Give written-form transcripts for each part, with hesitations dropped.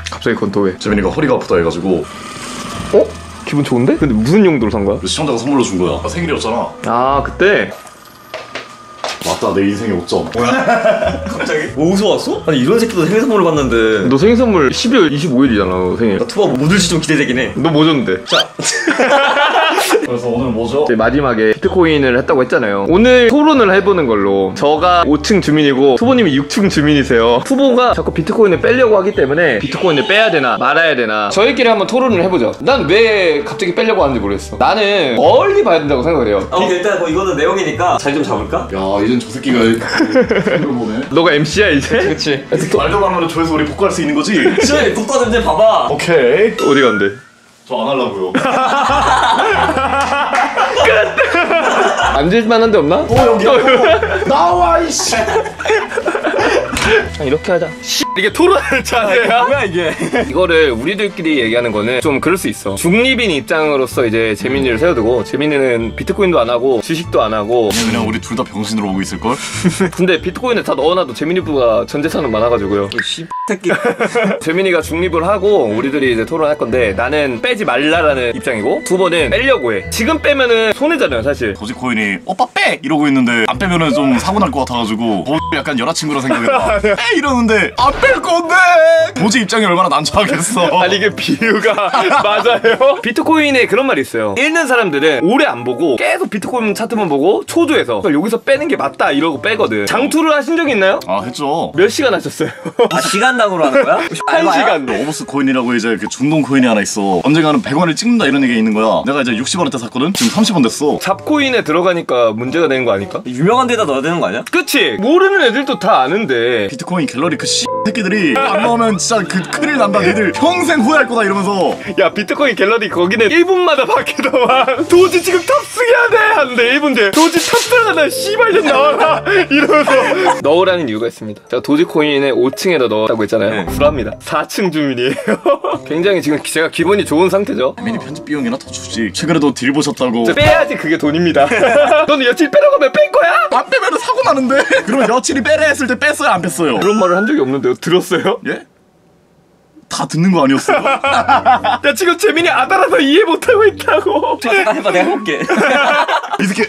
갑자기 그건 또 왜? 재민이가 허리가 아프다 해가지고. 어? 기분 좋은데? 근데 무슨 용도로 산 거야? 시청자가 선물로 준 거야. 생일이었잖아. 아 그때? 맞다, 내 인생의 5점. 뭐야? 갑자기? 뭐 어디서 왔어? 아니 이런 새끼도 생일 선물을 받는데. 너 생일 선물 12월 25일이잖아 생일. 나 투바 뭐 들지 좀 기대되긴 해. 너 뭐 줬는데? 자. 그래서 오늘 뭐죠? 마지막에 비트코인을 했다고 했잖아요. 오늘 토론을 해보는 걸로. 저가 5층 주민이고 투보님이 6층 주민이세요. 투보가 자꾸 비트코인을 빼려고 하기 때문에 비트코인을 빼야 되나 말아야 되나 저희끼리 한번 토론을 해보죠. 난 왜 갑자기 빼려고 하는지 모르겠어. 나는 멀리 봐야 된다고 생각을 해요. 일단 뭐 이거는 내용이니까 자리 좀 잡을까? 야, 이젠 저 새끼가 이걸 보네. 너가 MC야 이제? 그치. 말도 안 하면 조회수 우리 복구할 수 있는 거지? 시원이 복도 냄새 봐봐. 오케이. 어디 간대? 저 안 하려고요. 앉을만한 데 없나? 여기야. 나와 이씨. 이렇게 하자. 이게 토론하는 자세야? 뭐야 이게? 이거를 우리들끼리 얘기하는 거는 좀 그럴 수 있어. 중립인 입장으로서 이제 재민이를 세워두고 재민이는 비트코인도 안 하고 주식도 안 하고 그냥 우리 둘 다 병신으로 보고 있을걸? 근데 비트코인에 다 넣어놔도 재민이보다 전 재산은 많아가지고요. 씨 새끼. 재민이가 중립을 하고 우리들이 이제 토론할 건데 나는 빼지 말라라는 입장이고 투보는 빼려고 해. 지금 빼면은 손해잖아요 사실. 도지코인이 오빠 빼! 이러고 있는데 안 빼면은 좀 사고 날 것 같아가지고 약간 여자친구라 생각해봐. 빼! 이러는데 안 뺄 건데! 도지 입장이 얼마나 난처하겠어. 아니 이게 비유가 맞아요? 비트코인에 그런 말이 있어요. 읽는 사람들은 오래 안 보고 계속 비트코인 차트만 보고 초조해서 여기서 빼는 게 맞다 이러고 빼거든. 장투를 하신 적이 있나요? 아, 했죠. 몇 시간 하셨어요? 아 시간당으로 하는 거야? 1시간. 오버스 코인이라고 이제 그 중동 코인이 하나 있어. 언젠가는 100원을 찍는다 이런 얘기가 있는 거야. 내가 이제 60원대 샀거든? 지금 30원 됐어. 잡코인에 들어가니까 문제가 되는 거 아닐까? 유명한 데다 넣어야 되는 거 아니야? 그치? 모르는 애들도 다 아는데 비트코인 갤러리 그 새끼들이 안 나오면 진짜 그 큰일 난다. 니들 평생 후회할 거다 이러면서. 야 비트코인 갤러리 거기는 1분마다 바뀌더만. 도지 지금 탑승해야 돼 하는데 1분 뒤에 도지 탑승하다 씨발 좀 나와라 이러면서 넣으라는 이유가 있습니다. 제가 도지코인에 5층에다 넣었다고 했잖아요. 네. 불합니다. 4층 주민이에요. 굉장히 지금 제가 기분이 좋은 상태죠. 미니 편집 비용이나 더 주지. 최근에도 딜 보셨다고. 빼야지 그게 돈입니다. 너는 여친 빼라고 하면 뺀 거야? 안 빼면 사고 나는데. 그러면 여친이 빼래 했을 때 뺐어요 안 뺐어요? 그런 말을 한 적이 없는데요. 들었어요? 예? 다 듣는 거 아니었어요? 야 지금 재민이 아다라서 이해 못하고 있다고. 잠깐 해봐 내가 해볼게. 이 새끼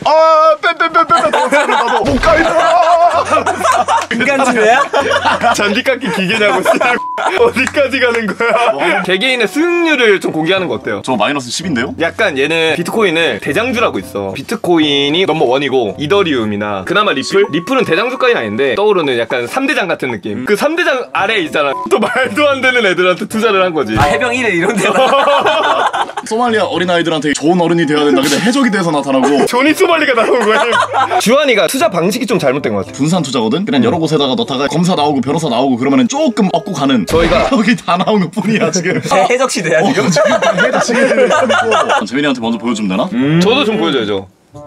빼 나도 못 가있어. 인간지배야? 잔디깎기 기계냐고. 어디까지 가는 거야? 개개인의 수익률을 좀 공개하는 거 어때요? 저 마이너스 10인데요? 약간 얘는 비트코인을 대장주라고 있어. 비트코인이 넘버1이고 이더리움이나 그나마 리플? 리플은 대장주까지는 아닌데 떠오르는 약간 3대장 같은 느낌. 그 3대장 아래에 있잖아. 또 말도 안 되는 애들한테 투자를 한 거지. 아 해병 1회 이런 데다. 소말리아 어린아이들한테 좋은 어른이 돼야 된다. 근데 해적이 돼서 나타나고. 조니 소말리가 나온 거야. 주한이가 투자 방식이 좀 잘못된 것 같아. 분산 투자거든? 그냥 여러 곳에다가 넣다가 검사 나오고 변호사 나오고 그러면은 조금 얻고 가는. 저희가 여기 다 나온 것 뿐이야 지금. 해적 시대야 지금. 해적 시기를 참고. 재민이한테 먼저 보여주면 되나? 저도 좀 보여줘야죠.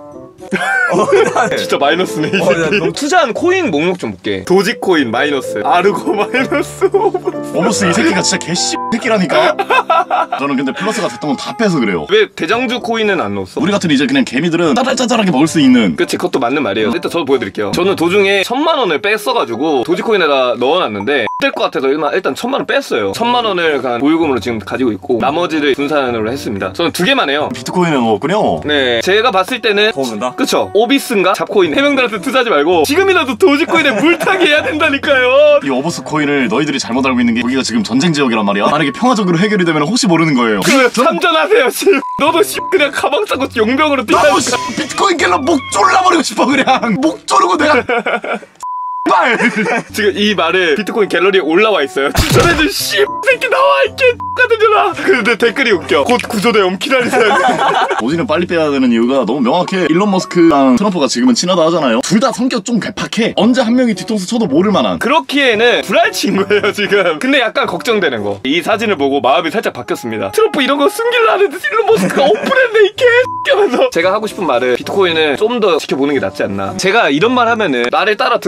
진짜 마이너스네 이 새끼. 그럼 투자한 코인 목록 좀 볼게. 도지코인 마이너스, 아르고 마이너스, 오버스 이 새끼가 진짜 개씨 새끼라니까. 저는 근데 플러스가 됐던 건 다 빼서 그래요. 왜 대장주 코인은 안 넣었어? 우리 같은 이제 그냥 개미들은 짜잘짜잘하게 먹을 수 있는. 그치, 그것도 맞는 말이에요. 일단 저도 보여드릴게요. 저는 도중에 1000만 원을 뺐어가지고 도지코인에다 넣어놨는데 될 것 같아서 일단 1000만 원 뺐어요. 1000만 원을 그냥 보유금으로 지금 가지고 있고 나머지를 분산으로 했습니다. 저는 2개만 해요. 비트코인에 넣었군요. 네, 제가 봤을 때는 더 오른다? 그쵸, 오비스인가 잡코인 해명들한테 투자하지 말고 지금이라도 도지코인에 물타기 해야 된다니까요. 이 오버스 코인을 너희들이 잘못 알고 있는 게 여기가 지금 전쟁 지역이란 말이야. 만약에 평화적으로 해결이 되면 혹시 모르는 거예요. 그 참전하세요 씨. 너도 씨 그냥 가방 싸고 용병으로 나도 뛰다니까. 씨, 비트코인 갤러 목 졸라버리고 싶어 그냥. 목 조르고 내가 말. 지금 이 말을 비트코인 갤러리에 올라와 있어요. 추천해준 씨 새끼 나와 이게 같은 줄아. 근데 댓글이 웃겨. 곧 구조대염 기다리세요. 도지는 빨리 빼야 되는 이유가 너무 명확해. 일론 머스크랑 트럼프가 지금은 친하다 하잖아요. 둘 다 성격 좀 괴팍해. 언제 한 명이 뒤통수 쳐도 모를 만한. 그렇기에는 불알친 거예요 지금. 근데 약간 걱정되는 거. 이 사진을 보고 마음이 살짝 바뀌었습니다. 트럼프 이런 거 숨길라 하는데 일론 머스크가 오픈했네 이 개새끼면서. 제가 하고 싶은 말은 비트코인을 좀 더 지켜보는 게 낫지 않나. 제가 이런 말 하면은 나를 따라 들어온 사람들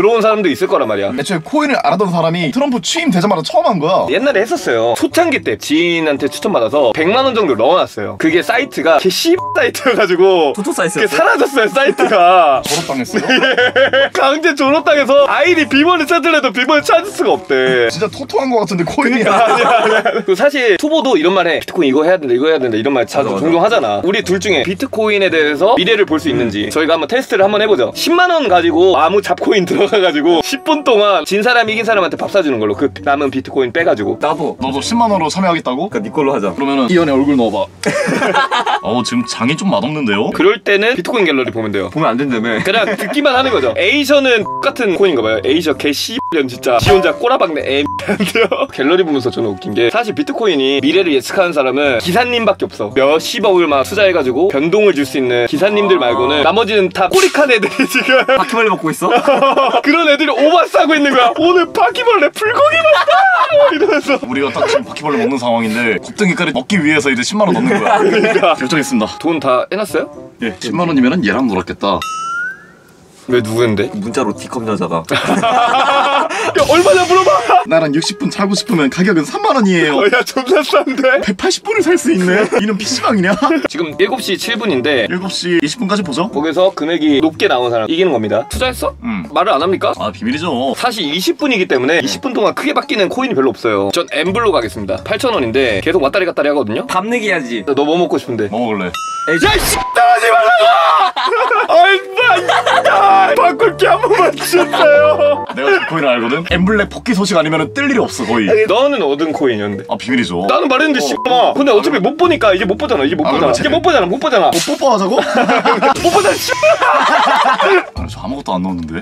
사람도 있을 거란 말이야. 애초에 코인을 알아던 사람이 트럼프 취임되자마자 처음 한 거야. 옛날에 했었어요. 초창기 때 지인한테 추천받아서 100만 원 정도 넣어놨어요. 그게 사이트가 개 사이트여가지고 토토 사이즈. 그게 사라졌어요 사이트가. 졸업당했어요? 강제 졸업당해서 아이디 비번을 찾으려도 비번을 찾을 수가 없대. 진짜 토토한 거 같은데 코인이야. 아니야. 그 사실 투보도 이런 말 해. 비트코인 이거 해야 된다 이거 해야 된다 이런 말 자주 맞아. 종종 하잖아. 우리 둘 중에 비트코인에 대해서 미래를 볼 수 있는지 저희가 한번 테스트를 한번 해보죠. 10만 원 가지고 아무 잡코인 들어가가지고 10분 동안 진 사람 이긴 사람한테 밥 사주는 걸로 그 남은 비트코인 빼가지고. 나도. 너도 10만 원으로 참여하겠다고? 그니까 네 걸로 하자. 그러면은 이현의 얼굴 넣어봐. 지금 장이 좀 맛없는데요? 그럴 때는 비트코인 갤러리 보면 돼요. 보면 안 된다며. 그냥 듣기만 하는 거죠. 에이셔는 똑같은 코인인가 봐요. 에이셔 개 씨년 진짜 지 혼자 꼬라박네 애한데요. 갤러리 보면서 저는 웃긴 게 사실 비트코인이 미래를 예측하는 사람은 기사님밖에 없어. 몇십억을 막 투자해가지고 변동을 줄 수 있는 기사님들 말고는 나머지는 다 꼬릭한 애들이 지금 바퀴벌레 먹고 있어? 그런 애들이 오바 싸고 있는 거야. 오늘 바퀴벌레 불고기 먹다 이러면서. 우리가 딱 지금 바퀴벌레 먹는 상황인데 곱등이까지 먹기 위해서 이제 10만 원 넣는 거야. 그러니까 결정했습니다. 돈 다 해놨어요? 예, 10만 원이면은 얘랑 놀았겠다. 왜 누구인데? 문자로 D컵 여자가. 야 얼마냐 물어봐. 나랑 60분 차고 싶으면 가격은 3만 원이에요. 야 존나 싼데. 180분을 살 수 있네. 이는 PC방이냐? 지금 7시 7분인데 7시 20분까지 보죠. 거기서 금액이 높게 나온 사람 이기는 겁니다. 투자했어? 말을 안 합니까? 아, 비밀이죠. 사실 20분이기 때문에 20분 동안 크게 바뀌는 코인이 별로 없어요. 전 엠블로 가겠습니다. 8,000원인데 계속 왔다리 갔다리 하거든요. 밥 내기 해야지. 너 뭐 먹고 싶은데? 뭐 먹을래? 야이씨 따라하지 말라고! 아이 바꿀게 한 번만 주세요. 내가 비트코인을 알거든? 엠블랙 복귀 소식 아니면 뜰 일이 없어 거의. 너는 얻은 코인이었는데. 아, 비밀이죠. 나는 말했는데 씨발. 근데 어차피 못 보니까 이제 못 보잖아. 이제 못 보잖아. 그래, 이제 못 보잖아. 못 보잖아. 뽀뽀하자고? 못 보잖아. 씨. 아니, 저 아무것도 안 넣었는데.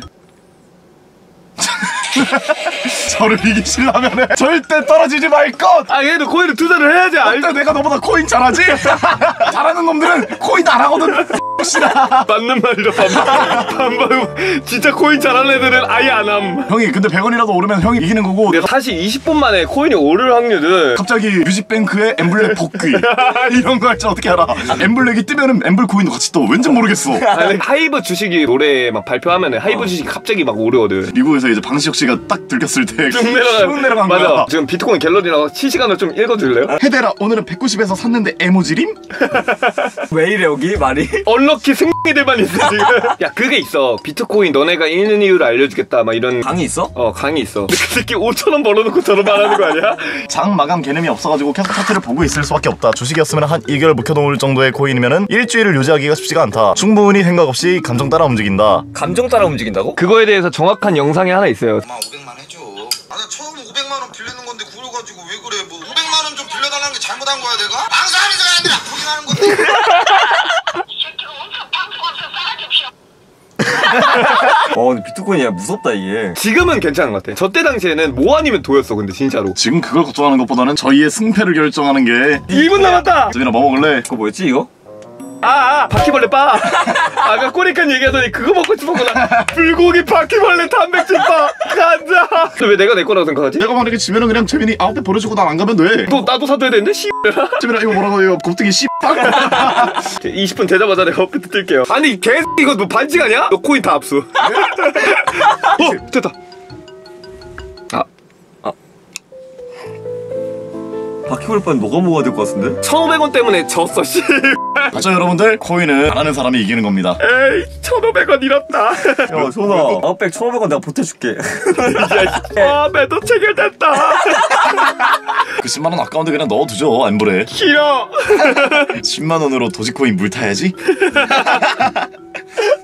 저를 이기시려면 절대 떨어지지 말 것! 아 얘도 코인을 투자를 해야지. 절대 내가 너보다 코인 잘하지? 잘하는 놈들은 코인 안 하거든. 맞는 말이라 반박. 진짜 코인 잘하는 애들은 아예 안 함. 형이 근데 100원이라도 오르면 형이 이기는 거고. 근데 사실 20분 만에 코인이 오를 확률은 갑자기 뮤직뱅크의 엠블랙 복귀 이런 거 할지 어떻게 알아? 엠블랙이 뜨면은 엠블 코인도 같이 떠. 왠지 모르겠어. 아니, 하이브 주식이 노래 막 발표하면은 하이브 주식이 갑자기 막 오르거든. 미국에서 이제 방시혁 씨가 딱 들켰을 때 쭉 내려간 거야. 맞아. 지금 비트코인 갤러리라고 실시간으로 좀 읽어줄래요? 헤데라 오늘은 190에서 샀는데 에모지림? 왜 이래 여기 말이? 얼럭키 승리들만 있어 지금. 야 그게 있어. 비트코인 너네가 읽는 이유를 알려주겠다 막 이런 방이 있어? 강의 있어. 근데 그 새끼 5,000원 벌어놓고 저런 말하는 거 아니야? 장 마감 개념이 없어가지고 계속 차트를 보고 있을 수밖에 없다. 주식이었으면 한 2개월 묵혀놓을 정도의 코인이면은 일주일을 유지하기가 쉽지가 않다. 충분히 생각 없이 감정 따라 움직인다. 감정 따라 움직인다고? 그거에 대해서 정확한 영상이 하나 있어요. 500만 해줘. 아, 나 처음 500만 원 빌리는 건데 그걸 가지고 왜 그래? 뭐 500만 원 좀 빌려달라는 게 잘못한 거야 내가? 망사하는 게 아니라 포기하는 건데. 근데 비트코인이야 무섭다 이게. 지금은 괜찮은 것 같아. 저 때 당시에는 뭐 아니면 도였어. 근데 진짜로. 지금 그걸 걱정하는 것보다는 저희의 승패를 결정하는 게 2분 남았다. 저기나 뭐 먹을래? 그거 뭐였지 이거? 바퀴벌레 바. 아까 꼬리칸 얘기하더니 그거 먹고 싶었구나. 불고기 바퀴벌레 단백질바 가자. 왜 내가 내 거라고 생각하지? 내가 만약에 지면은 그냥 재민이 9배 버려주고 난 안 가면 돼. 나도 사줘야 되는데 씨. 재민아 이거 뭐라고 해요? 곱등이 씨. 20분 되자마자 내가 업데이트 뜰게요. 아니 개 이거 뭐 반칙하냐? 너 코인 다 압수. 됐다. 바퀴벌레 뻔 너가 먹어야 될 것 같은데? 1,500원 때문에 졌어 씨. 맞죠 여러분들? 코인은 잘하는 사람이 이기는 겁니다. 에이 1,500원 잃었다. 야 소나 아웃백 1,500원 내가 보태줄게. 매도 체결됐다. 그 10만원 아까운데 그냥 넣어두죠 엠블에. 싫어. 10만원으로 도지코인 물 타야지.